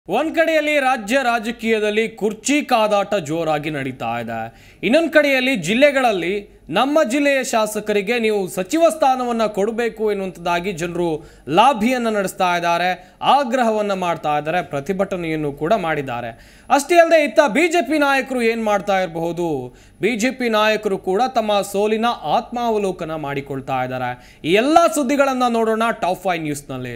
ಒಂದ್ ಕಡೆಯಲ್ಲಿ ರಾಜ್ಯ ರಾಜಕೀಯದಲ್ಲಿ ಕುರ್ಚಿ ಕಾದಾಟ ಜೋರಾಗಿ ನಡೀತಾ ಇದೆ. ಇನ್ನೊಂದು ಕಡೆಯಲ್ಲಿ ಜಿಲ್ಲೆಗಳಲ್ಲಿ ನಮ್ಮ ಜಿಲ್ಲೆಯ ಶಾಸಕರಿಗೆ ನೀವು ಸಚಿವ ಸ್ಥಾನವನ್ನ ಕೊಡಬೇಕು ಎನ್ನುವಂತದ್ದಾಗಿ ಜನರು ಲಾಭಿಯನ್ನ ನಡೆಸ್ತಾ ಇದ್ದಾರೆ, ಆಗ್ರಹವನ್ನ ಮಾಡ್ತಾ ಇದ್ದಾರೆ, ಪ್ರತಿಭಟನೆಯನ್ನು ಕೂಡ ಮಾಡಿದ್ದಾರೆ. ಅಷ್ಟೇ ಅಲ್ಲದೆ ಇತ್ತ ಬಿಜೆಪಿ ನಾಯಕರು ಏನ್ ಮಾಡ್ತಾ ಇರಬಹುದು, ಬಿಜೆಪಿ ನಾಯಕರು ಕೂಡ ತಮ್ಮ ಸೋಲಿನ ಆತ್ಮಾವಲೋಕನ ಮಾಡಿಕೊಳ್ತಾ ಇದ್ದಾರೆ. ಈ ಎಲ್ಲಾ ಸುದ್ದಿಗಳನ್ನ ನೋಡೋಣ ಟಾಪ್ 5 ನ್ಯೂಸ್ ನಲ್ಲಿ.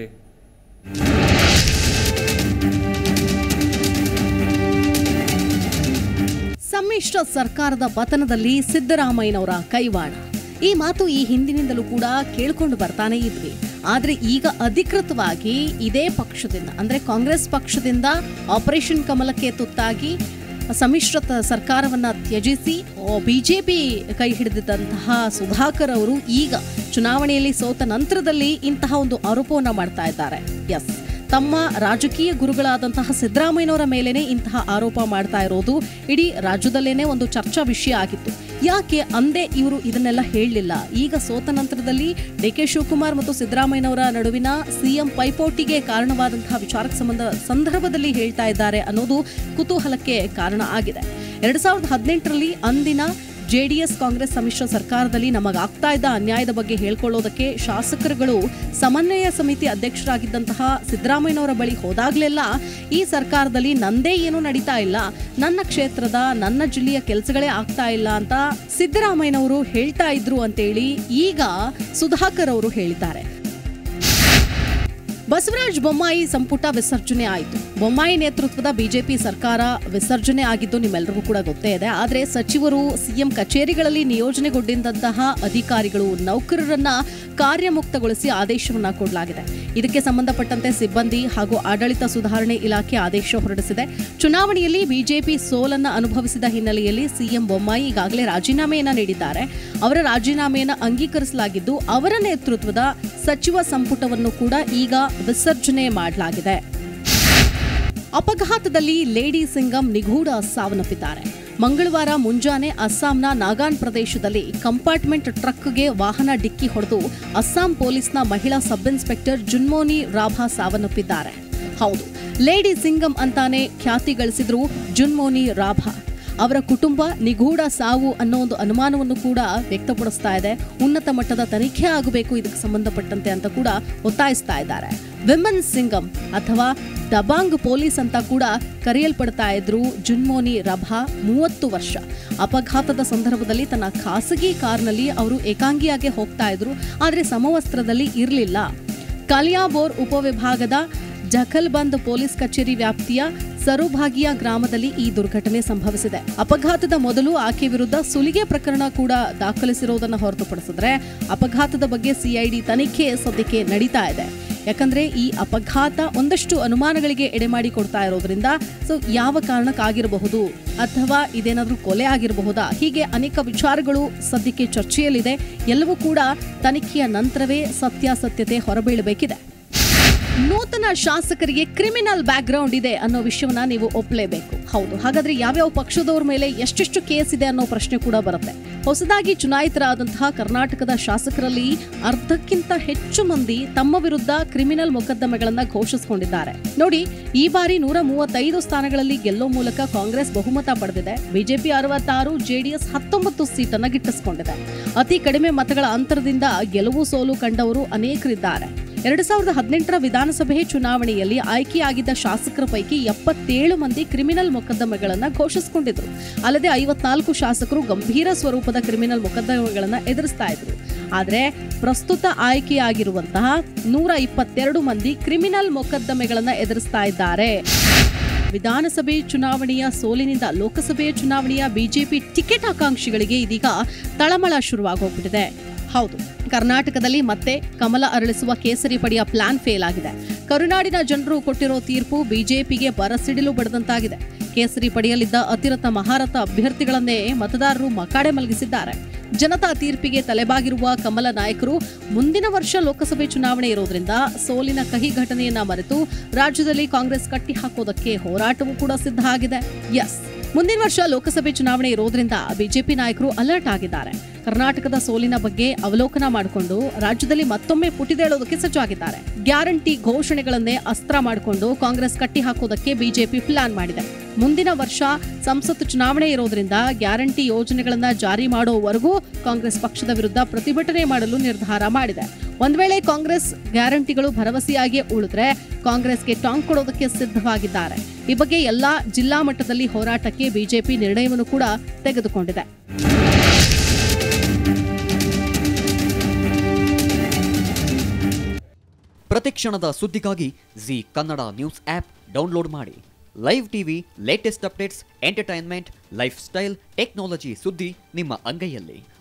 ಸಮ್ಮಿಶ್ರ ಸರ್ಕಾರದ ಪತನದಲ್ಲಿ ಸಿದ್ದರಾಮಯ್ಯನವರ ಕೈವಾಡ. ಈ ಮಾತು ಈ ಹಿಂದಿನಿಂದಲೂ ಕೂಡ ಕೇಳಿಕೊಂಡು ಬರ್ತಾನೆ ಇದ್ವಿ. ಆದ್ರೆ ಈಗ ಅಧಿಕೃತವಾಗಿ ಇದೇ ಪಕ್ಷದಿಂದ ಅಂದ್ರೆ ಕಾಂಗ್ರೆಸ್ ಪಕ್ಷದಿಂದ ಆಪರೇಷನ್ ಕಮಲಕ್ಕೆ ತುತ್ತಾಗಿ ಸಮ್ಮಿಶ್ರ ಸರ್ಕಾರವನ್ನ ತ್ಯಜಿಸಿ ಬಿಜೆಪಿ ಕೈ ಹಿಡಿದಿದ್ದಂತಹ ಸುಧಾಕರ್ ಅವರು ಈಗ ಚುನಾವಣೆಯಲ್ಲಿ ಸೋತ ನಂತರದಲ್ಲಿ ಇಂತಹ ಒಂದು ಆರೋಪವನ್ನ ಮಾಡ್ತಾ ಇದ್ದಾರೆ. ಎಸ್, ತಮ್ಮ ರಾಜಕೀಯ ಗುರುಗಳಾದಂತಹ ಸಿದ್ದರಾಮಯ್ಯನವರ ಮೇಲೇನೆ ಇಂತಹ ಆರೋಪ ಮಾಡ್ತಾ ಇರೋದು ಇಡೀ ರಾಜ್ಯದಲ್ಲೇನೆ ಒಂದು ಚರ್ಚಾ ವಿಷಯ ಆಗಿತ್ತು. ಯಾಕೆ ಅಂದೇ ಇವರು ಇದನ್ನೆಲ್ಲ ಹೇಳಲಿಲ್ಲ? ಈಗ ಸೋತ ನಂತರದಲ್ಲಿ ಡಿ.ಕೆ. ಶಿವಕುಮಾರ್ ಮತ್ತು ಸಿದ್ದರಾಮಯ್ಯನವರ ನಡುವಿನ ಸಿಎಂ ಪೈಪೋಟಿಗೆ ಕಾರಣವಾದಂತಹ ವಿಚಾರಕ್ಕೆ ಸಂದರ್ಭದಲ್ಲಿ ಹೇಳ್ತಾ ಇದ್ದಾರೆ ಅನ್ನೋದು ಕುತೂಹಲಕ್ಕೆ ಕಾರಣ ಆಗಿದೆ. 2018ರಲ್ಲಿ ಅಂದಿನ ಜೆಡಿಎಸ್ ಕಾಂಗ್ರೆಸ್ ಸಮ್ಮಿಶ್ರ ಸರ್ಕಾರದಲ್ಲಿ ನಮಗಾಗ್ತಾ ಇದ್ದ ಅನ್ಯಾಯದ ಬಗ್ಗೆ ಹೇಳ್ಕೊಳ್ಳೋದಕ್ಕೆ ಶಾಸಕರುಗಳು ಸಮನ್ವಯ ಸಮಿತಿ ಅಧ್ಯಕ್ಷರಾಗಿದ್ದಂತಹ ಸಿದ್ದರಾಮಯ್ಯನವರ ಬಳಿ ಹೋದಾಗ್ಲೆಲ್ಲ ಈ ಸರ್ಕಾರದಲ್ಲಿ ನಂದೇ ಏನೂ ನಡೀತಾ ಇಲ್ಲ, ನನ್ನ ಕ್ಷೇತ್ರದ ನನ್ನ ಜಿಲ್ಲೆಯ ಕೆಲಸಗಳೇ ಆಗ್ತಾ ಇಲ್ಲ ಅಂತ ಸಿದ್ದರಾಮಯ್ಯನವರು ಹೇಳ್ತಾ ಇದ್ರು ಅಂತೇಳಿ ಈಗ ಸುಧಾಕರ್ ಅವರು ಹೇಳಿದ್ದಾರೆ. ಬಸವರಾಜ ಬೊಮ್ಮಾಯಿ ಸಂಪುಟ ವಿಸರ್ಜನೆ ಆಯಿತು. ಬೊಮ್ಮಾಯಿ ನೇತೃತ್ವದ ಬಿಜೆಪಿ ಸರ್ಕಾರ ವಿಸರ್ಜನೆ ಆಗಿದ್ದು ನಿಮ್ಮೆಲ್ಲರಿಗೂ ಕೂಡ ಗೊತ್ತೇ ಇದೆ. ಆದರೆ ಸಚಿವರು, ಸಿಎಂ ಕಚೇರಿಗಳಲ್ಲಿ ನಿಯೋಜನೆಗೊಂಡಿದ್ದಂತಹ ಅಧಿಕಾರಿಗಳು, ನೌಕರರನ್ನ ಕಾರ್ಯಮುಕ್ತಗೊಳಿಸಿ ಆದೇಶವನ್ನ ಕೊಡಲಾಗಿದೆ. ಇದಕ್ಕೆ ಸಂಬಂಧಪಟ್ಟಂತೆ ಸಿಬ್ಬಂದಿ ಹಾಗೂ ಆಡಳಿತ ಸುಧಾರಣೆ ಇಲಾಖೆ ಆದೇಶ ಹೊರಡಿಸಿದೆ. ಚುನಾವಣೆಯಲ್ಲಿ ಬಿಜೆಪಿ ಸೋಲನ್ನ ಅನುಭವಿಸಿದ ಹಿನ್ನೆಲೆಯಲ್ಲಿ ಸಿಎಂ ಬೊಮ್ಮಾಯಿ ಈಗಾಗಲೇ ರಾಜೀನಾಮೆಯನ್ನ ನೀಡಿದ್ದಾರೆ. ಅವರ ರಾಜೀನಾಮೆಯನ್ನು ಅಂಗೀಕರಿಸಲಾಗಿದ್ದು ಅವರ ನೇತೃತ್ವದ ಸಚಿವ ಸಂಪುಟವನ್ನು ಕೂಡ ಈಗ ವಿಸರ್ಜನೆ ಮಾಡಲಾಗಿದೆ. ಅಪಘಾತದಲ್ಲಿ ಲೇಡಿ ಸಿಂಗಂ ನಿಗೂಢ ಸಾವನ್ನಪ್ಪಿದ್ದಾರೆ. ಮಂಗಳವಾರ ಮುಂಜಾನೆ ಅಸ್ಸಾಂನ ನಾಗಾನ್ ಪ್ರದೇಶದಲ್ಲಿ ಕಂಪಾರ್ಟ್ಮೆಂಟ್ ಟ್ರಕ್ಗೆ ವಾಹನ ಡಿಕ್ಕಿ ಹೊಡೆದು ಅಸ್ಸಾಂ ಪೊಲೀಸ್ನ ಮಹಿಳಾ ಸಬ್ ಇನ್ಸ್ಪೆಕ್ಟರ್ ಜುನ್ಮೋನಿ ರಾಭಾ ಸಾವನ್ನಪ್ಪಿದ್ದಾರೆ. ಹೌದು, ಲೇಡಿ ಸಿಂಗಂ ಅಂತಾನೆ ಖ್ಯಾತಿ ಗಳಿಸಿದ್ರು ಜುನ್ಮೋನಿ ರಾಭಾ. ಅವರ ಕುಟುಂಬ ನಿಗೂಢ ಸಾವು ಅನ್ನೋ ಒಂದು ಅನುಮಾನವನ್ನು ಕೂಡ ವ್ಯಕ್ತಪಡಿಸ್ತಾ ಇದೆ. ಉನ್ನತ ಮಟ್ಟದ ತನಿಖೆ ಆಗಬೇಕು ಇದಕ್ಕೆ ಸಂಬಂಧಪಟ್ಟಂತೆ ಅಂತ ಕೂಡ ಒತ್ತಾಯಿಸ್ತಾ ಇದ್ದಾರೆ. ವಿಮನ್ ಸಿಂಗಂ ಅಥವಾ ದಬಾಂಗ್ ಪೊಲೀಸ್ ಅಂತ ಕೂಡ ಕರೆಯಲ್ಪಡ್ತಾ ಇದ್ರು ಜುನ್ಮೋನಿ ರಾಭಾ 30 ವರ್ಷ. ಅಪಘಾತದ ಸಂದರ್ಭದಲ್ಲಿ ತನ್ನ ಖಾಸಗಿ ಕಾರ್ನಲ್ಲಿ ಅವರು ಏಕಾಂಗಿಯಾಗಿ ಹೋಗ್ತಾ ಇದ್ರು, ಆದರೆ ಸಮವಸ್ತ್ರದಲ್ಲಿ ಇರಲಿಲ್ಲ. ಕಾಲಿಯಾಬೋರ್ ಉಪವಿಭಾಗದ ಜಖಲ್ಬಂದ್ ಪೊಲೀಸ್ ಕಚೇರಿ ವ್ಯಾಪ್ತಿಯ ಸರುಭಾಗಿಯಾ ಗ್ರಾಮದಲ್ಲಿ ಈ ದುರ್ಘಟನೆ ಸಂಭವಿಸಿದೆ. ಅಪಘಾತದ ಮೊದಲು ಆಕೆ ವಿರುದ್ಧ ಸುಲಿಗೆ ಪ್ರಕರಣ ಕೂಡ ದಾಖಲಿಸಿರುವುದನ್ನು ಹೊರತುಪಡಿಸಿದ್ರೆ ಅಪಘಾತದ ಬಗ್ಗೆ ಸಿಐಡಿ ತನಿಖೆ ಸದ್ಯಕ್ಕೆ ನಡೀತಾ ಇದೆ. ಯಾಕಂದ್ರೆ ಈ ಅಪಘಾತ ಒಂದಷ್ಟು ಅನುಮಾನಗಳಿಗೆ ಎಡೆಮಾಡಿ ಕೊಡ್ತಾ ಇರೋದ್ರಿಂದ ಯಾವ ಕಾರಣಕ್ಕಾಗಿರಬಹುದು ಅಥವಾ ಇದೇನಾದ್ರೂ ಕೊಲೆ ಆಗಿರಬಹುದಾ, ಹೀಗೆ ಅನೇಕ ವಿಚಾರಗಳು ಸದ್ಯಕ್ಕೆ ಚರ್ಚೆಯಲ್ಲಿದೆ. ಎಲ್ಲವೂ ಕೂಡ ತನಿಖೆಯ ನಂತರವೇ ಸತ್ಯಾಸತ್ಯತೆ ಹೊರಬೀಳಬೇಕಿದೆ. ನೂತನ ಶಾಸಕರಿಗೆ ಕ್ರಿಮಿನಲ್ ಬ್ಯಾಕ್ ಗ್ರೌಂಡ್ ಇದೆ ಅನ್ನೋ ವಿಷಯವನ್ನ ನೀವು ಒಪ್ಪಲೇಬೇಕು. ಹೌದು, ಹಾಗಾದ್ರೆ ಯಾವ್ಯಾವ ಪಕ್ಷದವ್ರ ಮೇಲೆ ಎಷ್ಟೆಷ್ಟು ಕೇಸ್ ಇದೆ ಅನ್ನೋ ಪ್ರಶ್ನೆ ಕೂಡ ಬರುತ್ತೆ. ಹೊಸದಾಗಿ ಚುನಾಯಿತರಾದಂತಹ ಕರ್ನಾಟಕದ ಶಾಸಕರಲ್ಲಿ ಅರ್ಧಕ್ಕಿಂತ ಹೆಚ್ಚು ಮಂದಿ ತಮ್ಮ ವಿರುದ್ಧ ಕ್ರಿಮಿನಲ್ ಮೊಕದ್ದಮೆಗಳನ್ನ ಘೋಷಿಸಿಕೊಂಡಿದ್ದಾರೆ. ನೋಡಿ, ಈ ಬಾರಿ 135 ಸ್ಥಾನಗಳಲ್ಲಿ ಗೆಲ್ಲೋ ಮೂಲಕ ಕಾಂಗ್ರೆಸ್ ಬಹುಮತ ಪಡೆದಿದೆ. ಬಿಜೆಪಿ 66, ಜೆಡಿಎಸ್ 19 ಸೀಟನ್ನ ಗಿಟ್ಟಿಸಿಕೊಂಡಿದೆ. ಅತಿ ಕಡಿಮೆ ಮತಗಳ ಅಂತರದಿಂದ ಗೆಲುವು ಸೋಲು ಕಂಡವರು ಅನೇಕರಿದ್ದಾರೆ. 2018ರ ವಿಧಾನಸಭೆ ಚುನಾವಣೆಯಲ್ಲಿ ಆಯ್ಕೆಯಾಗಿದ್ದ ಶಾಸಕರ ಪೈಕಿ 77 ಮಂದಿ ಕ್ರಿಮಿನಲ್ ಮೊಕದ್ದಮೆಗಳನ್ನು ಘೋಷಿಸಿಕೊಂಡಿದ್ರು. ಅಲ್ಲದೆ 54 ಶಾಸಕರು ಗಂಭೀರ ಸ್ವರೂಪದ ಕ್ರಿಮಿನಲ್ ಮೊಕದ್ದಮೆಗಳನ್ನು ಎದುರಿಸ್ತಾ ಇದ್ರು. ಆದರೆ ಪ್ರಸ್ತುತ ಆಯ್ಕೆಯಾಗಿರುವಂತಹ 122 ಮಂದಿ ಕ್ರಿಮಿನಲ್ ಮೊಕದ್ದಮೆಗಳನ್ನು ಎದುರಿಸ್ತಾ ಇದ್ದಾರೆ. ವಿಧಾನಸಭೆ ಚುನಾವಣೆಯ ಸೋಲಿನಿಂದ ಲೋಕಸಭೆ ಚುನಾವಣೆಯ ಬಿಜೆಪಿ ಟಿಕೆಟ್ ಆಕಾಂಕ್ಷಿಗಳಿಗೆ ಇದೀಗ ತಳಮಳ ಶುರುವಾಗೋಗ್ಬಿಟ್ಟಿದೆ. ಹೌದು, ಕರ್ನಾಟಕದಲ್ಲಿ ಮತ್ತೆ ಕಮಲ ಅರಳಿಸುವ ಕೇಸರಿ ಪಡೆಯ ಪ್ಲಾನ್ ಫೇಲ್ ಆಗಿದೆ. ಕರುನಾಡಿನ ಜನರು ಕೊಟ್ಟಿರೋ ತೀರ್ಪು ಬಿಜೆಪಿಗೆ ಬರಸಿಡಿಲು ಬಡದಂತಾಗಿದೆ. ಕೇಸರಿ ಪಡೆಯಲ್ಲಿದ್ದ ಅತಿರಥ ಮಹಾರಥ ಅಭ್ಯರ್ಥಿಗಳನ್ನೇ ಮತದಾರರು ಮಕಾಡೆ ಮಲಗಿಸಿದ್ದಾರೆ. ಜನತಾ ತೀರ್ಪಿಗೆ ತಲೆಬಾಗಿರುವ ಕಮಲ ನಾಯಕರು ಮುಂದಿನ ವರ್ಷ ಲೋಕಸಭೆ ಚುನಾವಣೆ ಇರೋದ್ರಿಂದ ಸೋಲಿನ ಕಹಿ ಘಟನೆಯನ್ನ ಮರೆತು ರಾಜ್ಯದಲ್ಲಿ ಕಾಂಗ್ರೆಸ್ ಕಟ್ಟಿ ಹಾಕೋದಕ್ಕೆ ಹೋರಾಟವೂ ಕೂಡ ಸಿದ್ಧ ಆಗಿದೆ. ಎಸ್, ಮುಂದಿನ ವರ್ಷ ಲೋಕಸಭೆ ಚುನಾವಣೆ ಇರೋದ್ರಿಂದ ಬಿಜೆಪಿ ನಾಯಕರು ಅಲರ್ಟ್ ಆಗಿದ್ದಾರೆ. ಕರ್ನಾಟಕದ ಸೋಲಿನ ಬಗ್ಗೆ ಅವಲೋಕನ ಮಾಡಿಕೊಂಡು ರಾಜ್ಯದಲ್ಲಿ ಮತ್ತೊಮ್ಮೆ ಪುಟಿದೇಳೋದಕ್ಕೆ ಸಜ್ಜಾಗಿದ್ದಾರೆ. ಗ್ಯಾರಂಟಿ ಘೋಷಣೆಗಳನ್ನೇ ಅಸ್ತ್ರ ಮಾಡಿಕೊಂಡು ಕಾಂಗ್ರೆಸ್ ಕಟ್ಟಿ ಹಾಕೋದಕ್ಕೆ ಬಿಜೆಪಿ ಪ್ಲಾನ್ ಮಾಡಿದೆ. ಮುಂದಿನ ವರ್ಷ ಸಂಸತ್ ಚುನಾವಣೆ ಇರೋದ್ರಿಂದ ಗ್ಯಾರಂಟಿ ಯೋಜನೆಗಳನ್ನ ಜಾರಿ ಮಾಡೋವರೆಗೂ ಕಾಂಗ್ರೆಸ್ ಪಕ್ಷದ ವಿರುದ್ಧ ಪ್ರತಿಭಟನೆ ಮಾಡಲು ನಿರ್ಧಾರ ಮಾಡಿದೆ. ಒಂದ್ ವೇಳೆ ಕಾಂಗ್ರೆಸ್ ಗ್ಯಾರಂಟಿಗಳು ಭರವಸೆಯಾಗಿ ಉಳಿದ್ರೆ ಕಾಂಗ್ರೆಸ್ಗೆ ಟಾಂಗ್ ಕೊಡೋದಕ್ಕೆ ಸಿದ್ಧವಾಗಿದ್ದಾರೆ. ಈ ಬಗ್ಗೆ ಎಲ್ಲಾ ಜಿಲ್ಲಾ ಮಟ್ಟದಲ್ಲಿ ಹೋರಾಟಕ್ಕೆ ಬಿಜೆಪಿ ನಿರ್ಣಯವನ್ನು ಕೂಡ ತೆಗೆದುಕೊಂಡಿದೆ. ಪ್ರತಿಕ್ಷಣದ ಸುದ್ದಿಗಾಗಿ Zee Kannada news app download ಮಾಡಿ. Live TV, latest updates, entertainment, lifestyle, technology ಸುದ್ದಿ ನಿಮ್ಮ ಅಂಗೈಯಲ್ಲಿ.